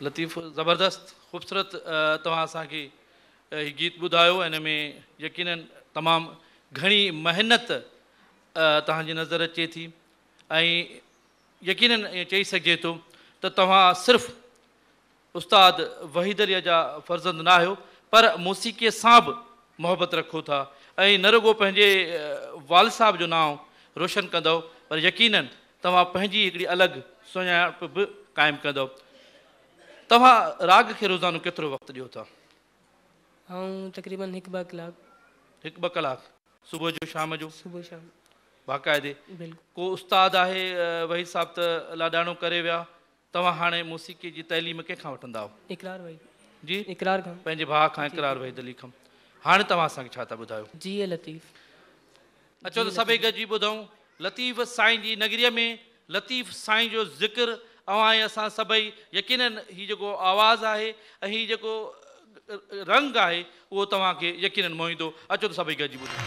लतीफ़ ज़बरदस्त ख़ूबसूरत तव्हां असांखे हीउ गीत ॿुधायो। हिन में यकीनन तमामु घणी महिनत तव्हांजी नज़र अचे थी ऐं यकीनन ईअं चई सघिजे थो त तव्हां सिर्फ़ु उस्ताद वहीद अलीअ जा फ़र्ज़ंद न आहियो पर मौसीक़ीअ सां बि मोहबत रखो था ऐं न रुगो पंहिंजे वाल साहब जो नाम रोशन कंदव पर यकीनन तव्हां पंहिंजी हिकिड़ी अलॻि सुञाणप बि क़ाइमु कंदव। तव्हां राग खे रोज़ानो केतिरो वक़्तु ॾियो था? तक़रीबन 1-2 कलाक। 1-2 कलाक सुबुह जो शाम जो? सुबुह शाम बाक़ाइदे। बिल्कुलु। को उस्ताद आहे वही साहब त लाॾाणो करे विया, तव्हां हाणे मौसीक़ी जी तइलीम कंहिंखां वठंदा आहियो? इकरार भाई जी इकरार खां। पंहिंजे भाउ खां इकरार वहीद अली खां। हाणे तव्हां असांखे छा था ॿुधायो? जी लतीफ़। अचो त सभई गॾिजी ॿुधूं लतीफ़ साईं जी नगरीअ में लतीफ़ साईं जो ज़िक्र ऐं असां सभई यकीनन हीउ जेको आवाज़ु आहे ऐं हीउ जेको रंग आहे उहो तव्हांखे यकीनन मोहींदो। अचो त सभई गॾिजी ॿुधूं।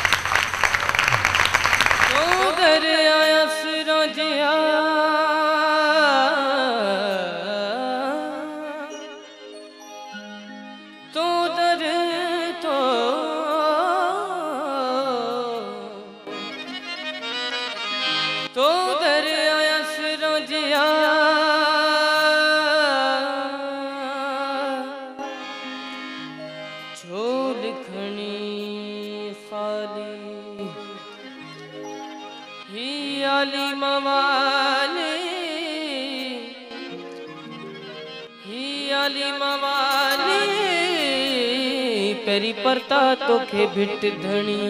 पेरी परता तोखे भिट धणी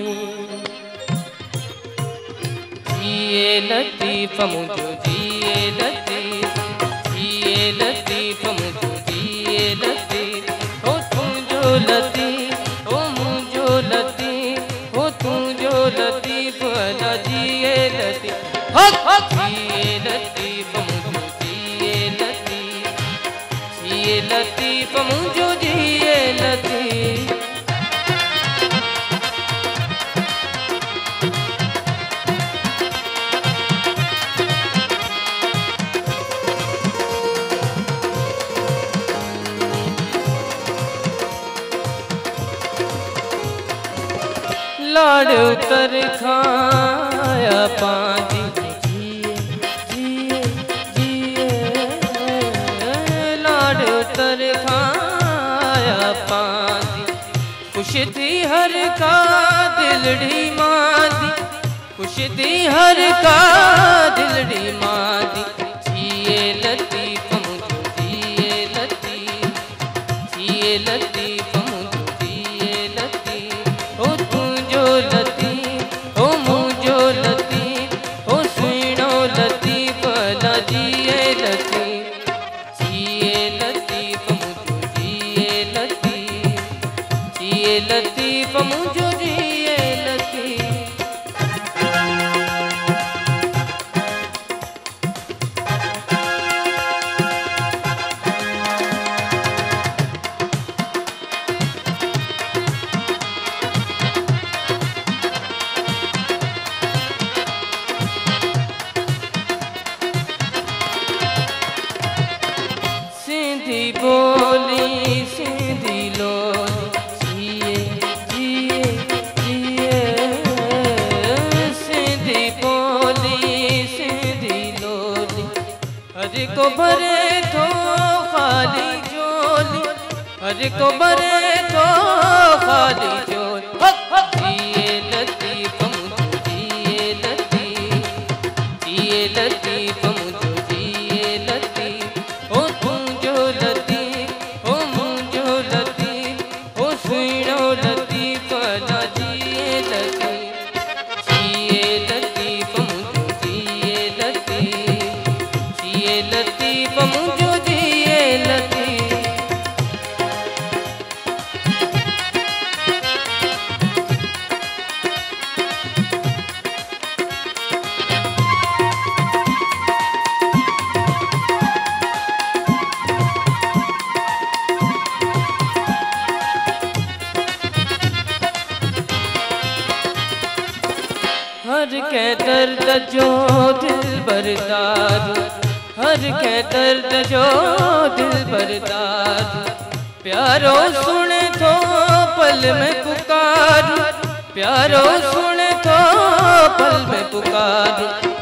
जिए लतीफ़ मुझो जिए लतीफ़ जिए लतीफ़ मुझो जिए लतीफ़ हो तुझो लतीफ़ हो मुझो लतीफ़ हो तुझो लतीफ़ अला जिए लतीफ़ जिए लतीफ़ मुझो जिए लतीफ़ जिए लतीफ़ मुझो जिए लतीफ़। लाड़ उतर खाया पांदी जिए जिए जिए लाड़ उतर खाया पांदी खुश थी हर का दिलड़ी मांदी खुश थी हर का दिलड़ी मांदी जिए लतीफ़ मुझो जिए लतीफ़ जिए लतीफ़ मुझो जिए लतीफ़ हो तुझो लतीफ़ हो मुझो लतीफ़ हो सुहिणो लतीफ़ अला जिए लतीफ़ जिए लतीफ़ मुझो जिए लतीफ़ जिए लतीफ़ मुझो जिए लतीफ़। सिंधी बोली सिंधी लोली जिए जिए जिए सिंधी बोली सिंधी लोली हर को भरे तो खाली झोली हर को भरे तो खाली झोली जिए लतीफ़ मुझो जिए लतीफ़ जिए लतीफ़ मुझो जिए लतीफ़ हो तुझो लतीफ़ हो मुझो लतीफ़ हो सुहिणो लतीफ़ अला जिए लतीफ़ जिए लतीफ़ मुझो जिए लतीफ़ जिए लतीफ़ मुझो जिए लतीफ़। हर के दर्द जो दिल बरदार हर के दर्द जो दिल बरदार, प्यारो सुने तो पल में पुकार, प्यारो सुने तो पल में पुकार।